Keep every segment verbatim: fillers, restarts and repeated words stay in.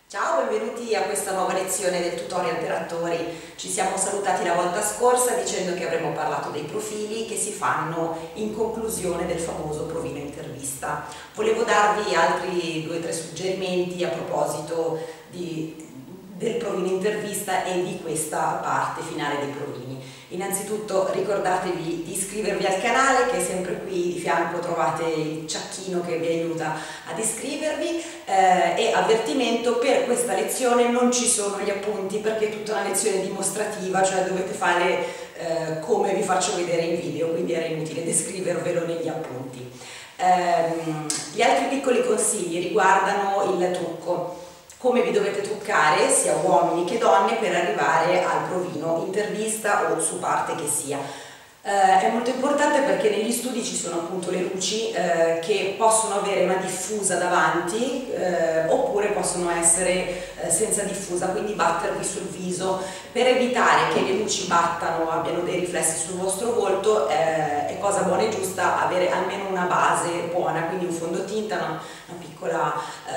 Ciao, benvenuti a questa nuova lezione del tutorial per attori. Ci siamo salutati la volta scorsa dicendo che avremmo parlato dei profili che si fanno in conclusione del famoso provino intervista. Volevo darvi altri due o tre suggerimenti a proposito di, del provino intervista e di questa parte finale dei provini. Innanzitutto ricordatevi di iscrivervi al canale, che è sempre qui di fianco trovate il ciacchino che vi aiuta ad iscrivervi, eh, e avvertimento: per questa lezione non ci sono gli appunti perché è tutta una lezione dimostrativa, cioè dovete fare eh, come vi faccio vedere in video, quindi era inutile descrivervelo negli appunti. Eh, gli altri piccoli consigli riguardano il trucco. Come vi dovete truccare sia uomini che donne per arrivare al provino intervista o su parte che sia. Eh, è molto importante perché negli studi ci sono appunto le luci eh, che possono avere una diffusa davanti eh, oppure possono essere eh, senza diffusa, quindi battervi sul viso. Per evitare che le luci battano o abbiano dei riflessi sul vostro volto eh, è cosa buona e giusta avere almeno una base buona, quindi un fondotinta, una, una piccola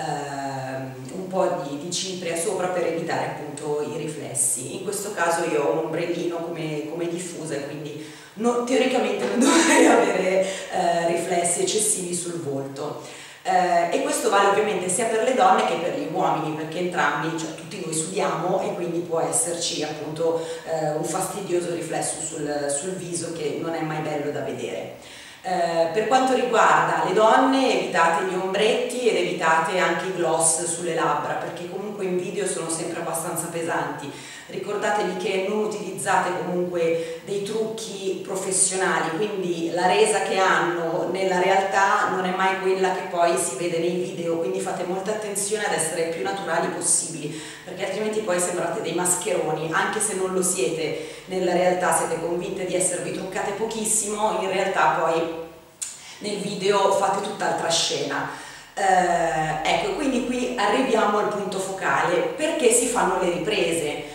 eh, un po' di, di cipria sopra per evitare appunto i riflessi. In questo caso io ho un ombrellino come, come diffusa e quindi no, teoricamente non dovrei avere eh, riflessi eccessivi sul volto. Eh, e questo vale ovviamente sia per le donne che per gli uomini, perché entrambi, cioè tutti noi sudiamo e quindi può esserci appunto eh, un fastidioso riflesso sul, sul viso che non è mai bello da vedere. Eh, per quanto riguarda le donne, evitate gli ombretti ed evitate anche i gloss sulle labbra, perché comunque in video sono sempre abbastanza pesanti. Ricordatevi che non utilizzate comunque dei trucchi professionali, quindi la resa che hanno nella realtà non è mai quella che poi si vede nei video, quindi fate molta attenzione ad essere più naturali possibili, perché altrimenti poi sembrate dei mascheroni, anche se non lo siete nella realtà, siete convinte di esservi truccate pochissimo, in realtà poi nel video fate tutt'altra scena. Eh, ecco, quindi qui arriviamo al punto focale: perché si fanno le riprese?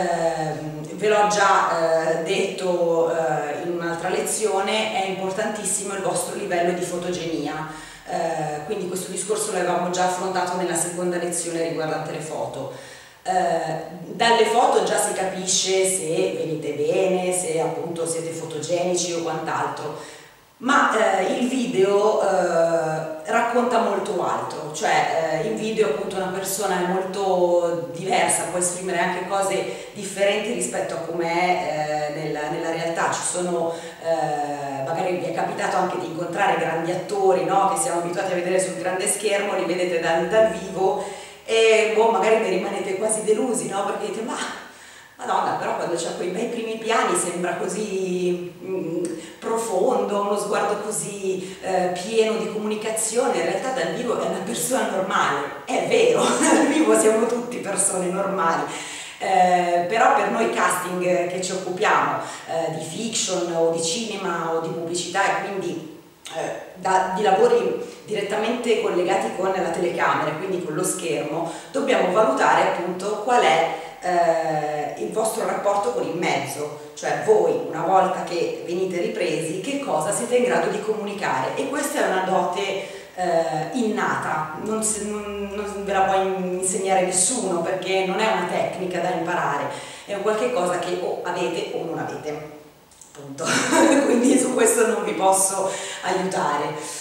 Eh, ve l'ho già eh, detto eh, in un'altra lezione, è importantissimo il vostro livello di fotogenia, eh, quindi questo discorso l'avevamo già affrontato nella seconda lezione riguardante le foto. Eh, dalle foto già si capisce se venite bene, se appunto siete fotogenici o quant'altro, ma eh, il video eh, racconta molto altro, cioè eh, in video appunto una persona è molto diversa, può esprimere anche cose differenti rispetto a com'è eh, nella, nella realtà. Ci sono, eh, magari vi è capitato anche di incontrare grandi attori, no? Che siamo abituati a vedere sul grande schermo, li vedete dal, dal vivo e boh, magari ne rimanete quasi delusi, no? Perché dite: ma Madonna, però quando c'è quei bei primi piani sembra così mh, profondo, uno sguardo così eh, pieno di comunicazione. In realtà dal vivo è una persona normale, è vero, dal vivo siamo tutti persone normali. Eh, però per noi casting che ci occupiamo eh, di fiction o di cinema o di pubblicità e quindi eh, da, di lavori direttamente collegati con la telecamera, quindi con lo schermo, dobbiamo valutare appunto qual è Eh, il vostro rapporto con il mezzo, cioè voi una volta che venite ripresi che cosa siete in grado di comunicare, e questa è una dote eh, innata, non, se, non, non ve la può insegnare nessuno perché non è una tecnica da imparare, è un qualche cosa che o avete o non avete, punto. Quindi su questo non vi posso aiutare.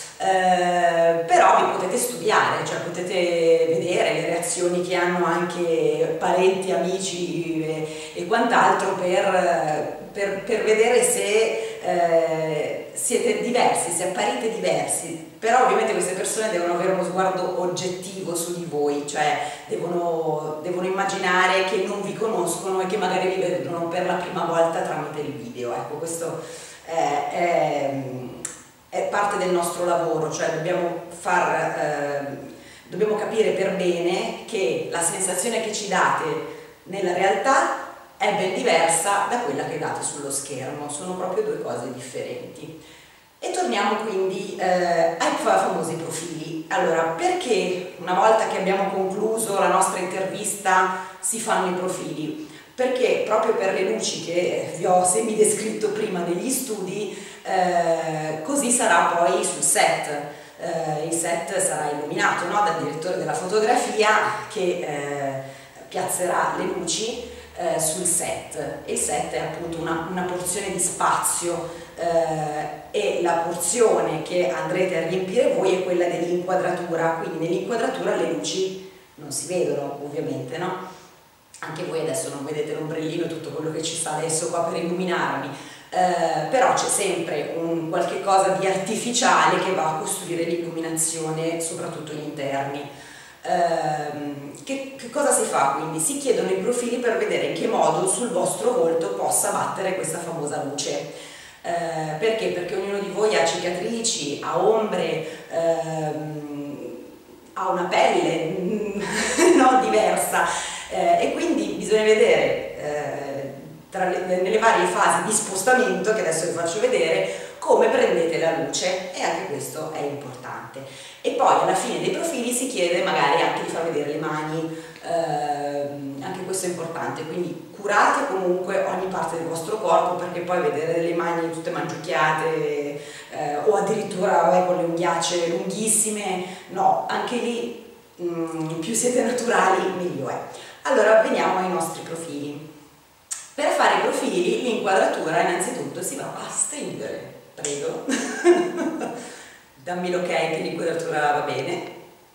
Eh, però vi potete studiare, cioè potete vedere le reazioni che hanno anche parenti, amici e, e quant'altro per, per, per vedere se eh, siete diversi, se apparite diversi. Però ovviamente queste persone devono avere uno sguardo oggettivo su di voi, cioè devono, devono immaginare che non vi conoscono e che magari vi vedono per la prima volta tramite il video. Ecco, questo è, è è parte del nostro lavoro, cioè dobbiamo, far, eh, dobbiamo capire per bene che la sensazione che ci date nella realtà è ben diversa da quella che date sullo schermo, sono proprio due cose differenti. E torniamo quindi eh, ai famosi profili. Allora, perché una volta che abbiamo concluso la nostra intervista si fanno i profili? Perché proprio per le luci che vi ho semidescritto prima negli studi, eh, così sarà poi sul set. eh, il set sarà illuminato, no? Dal direttore della fotografia che eh, piazzerà le luci eh, sul set. Il set è appunto una, una porzione di spazio eh, e la porzione che andrete a riempire voi è quella dell'inquadratura, quindi nell'inquadratura le luci non si vedono ovviamente, no? Anche voi adesso non vedete l'ombrellino e tutto quello che ci sta adesso qua per illuminarmi, eh, però c'è sempre un qualche cosa di artificiale che va a costruire l'illuminazione, soprattutto gli interni. Eh, che, che cosa si fa quindi? Si chiedono i profili per vedere in che modo sul vostro volto possa battere questa famosa luce. Eh, perché? Perché ognuno di voi ha cicatrici, ha ombre, ehm, ha una pelle no, diversa. Eh, e quindi bisogna vedere eh, tra le, nelle varie fasi di spostamento, che adesso vi faccio vedere, come prendete la luce, e anche questo è importante. E poi alla fine dei profili si chiede magari anche di far vedere le mani, eh, anche questo è importante, quindi curate comunque ogni parte del vostro corpo, perché poi vedere le mani tutte mangiucchiate eh, o addirittura vabbè, con le unghiacce lunghissime, no, anche lì mh, più siete naturali meglio è. Allora veniamo ai nostri profili. Per fare i profili l'inquadratura innanzitutto si va a stringere, prego, dammi l'ok che l'inquadratura va bene,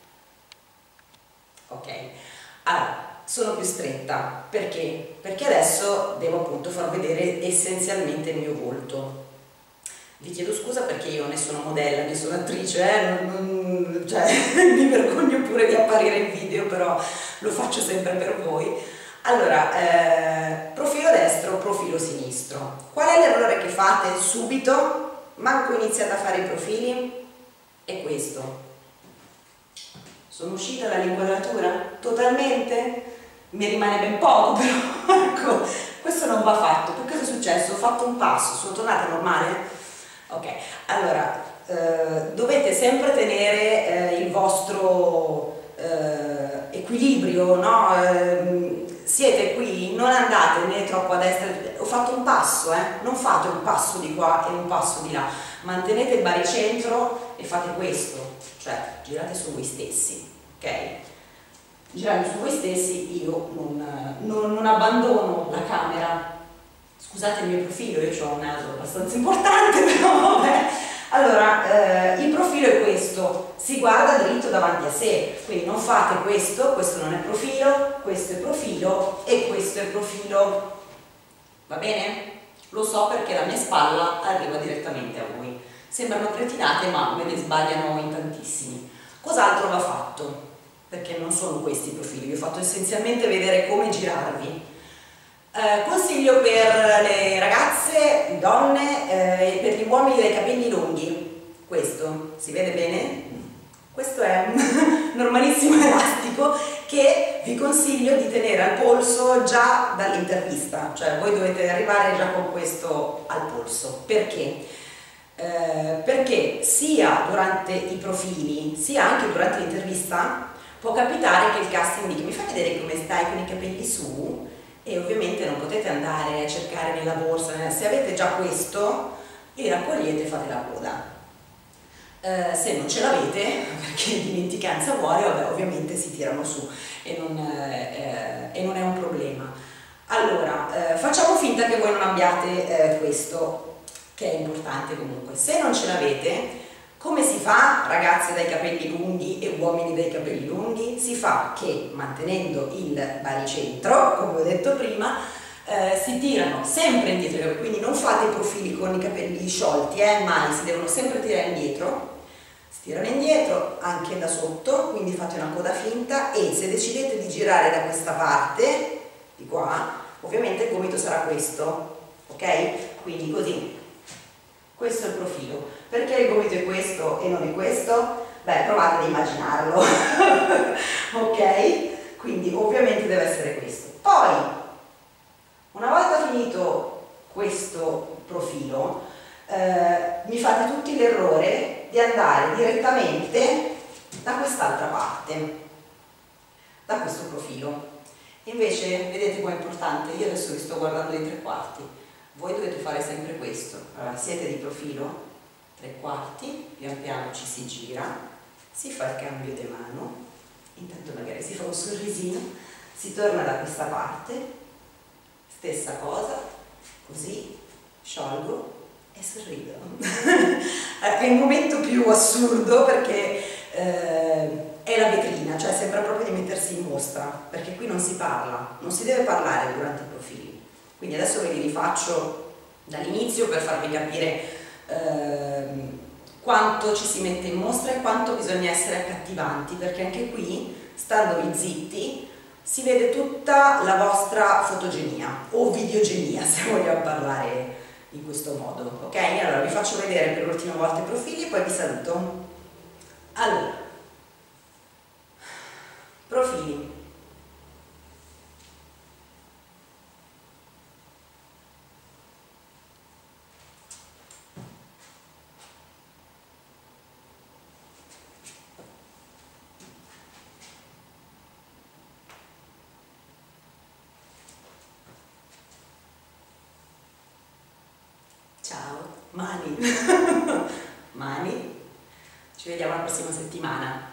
ok, allora sono più stretta, perché? Perché adesso devo appunto far vedere essenzialmente il mio volto. Vi chiedo scusa perché io ne sono modella, ne sono attrice, eh? non, non, cioè, mi vergogno pure di apparire in video, però lo faccio sempre per voi. Allora, eh, profilo destro, profilo sinistro. Qual è l'errore che fate subito? Manco iniziate a fare i profili? È questo. Sono uscita dall'inquadratura? Totalmente? Mi rimane ben poco, però ecco, questo non va fatto. Che cosa è successo? Ho fatto un passo, sono tornata normale? Ok, allora eh, dovete sempre tenere eh, il vostro eh, equilibrio, no? Eh, siete qui, non andate né troppo a destra, ho fatto un passo, eh? Non fate un passo di qua e un passo di là, mantenete il baricentro e fate questo, cioè girate su voi stessi, ok? Girando su voi stessi io non, non, non abbandono la camera. Scusate il mio profilo, io ho un naso abbastanza importante, però vabbè. Allora, eh, il profilo è questo, si guarda dritto davanti a sé, quindi non fate questo, questo non è profilo, questo è profilo e questo è profilo, va bene? Lo so perché la mia spalla arriva direttamente a voi. Sembrano cretinate ma me ne sbagliano in tantissimi. Cos'altro va fatto? Perché non sono questi i profili, vi ho fatto essenzialmente vedere come girarvi. Eh, consiglio per le ragazze, donne eh, e per gli uomini dai capelli lunghi. Questo, si vede bene? Questo è un normalissimo elastico che vi consiglio di tenere al polso già dall'intervista, cioè voi dovete arrivare già con questo al polso. Perché? Eh, perché sia durante i profili, sia anche durante l'intervista può capitare che il casting dica: mi fai vedere come stai con i capelli su? E ovviamente non potete andare a cercare nella borsa, se avete già questo li raccogliete e fate la coda. Eh, se non ce l'avete, perché dimenticanza vuole, vabbè, ovviamente si tirano su e non, eh, e non è un problema. Allora, eh, facciamo finta che voi non abbiate eh, questo, che è importante comunque. Se non ce l'avete, come si fa, ragazze dai capelli lunghi e uomini dai capelli lunghi? Si fa che, mantenendo il baricentro, come ho detto prima, eh, si tirano sempre indietro, quindi non fate i profili con i capelli sciolti, eh, mai, si devono sempre tirare indietro, si tirano indietro anche da sotto, quindi fate una coda finta e se decidete di girare da questa parte, di qua, ovviamente il gomito sarà questo, ok? Quindi così. Questo è il profilo. Perché il gomito è questo e non è questo? Beh, provate ad immaginarlo. Ok? Quindi ovviamente deve essere questo. Poi, una volta finito questo profilo, eh, mi fate tutti l'errore di andare direttamente da quest'altra parte, da questo profilo. Invece, vedete qua è importante? Io adesso vi sto guardando dei tre quarti. Voi dovete fare sempre questo. Allora, siete di profilo, tre quarti, pian piano ci si gira, si fa il cambio di mano, intanto magari si fa un sorrisino, si torna da questa parte, stessa cosa, così, sciolgo e sorrido. È il momento più assurdo perché eh, è la vetrina, cioè sembra proprio di mettersi in mostra, perché qui non si parla, non si deve parlare durante i profili. Quindi adesso ve li rifaccio dall'inizio per farvi capire eh, quanto ci si mette in mostra e quanto bisogna essere accattivanti, perché anche qui, standovi zitti, si vede tutta la vostra fotogenia o videogenia, se vogliamo parlare in questo modo, ok? Allora vi faccio vedere per l'ultima volta i profili e poi vi saluto. Allora, profili. Ciao, mani, mani, ci vediamo la prossima settimana.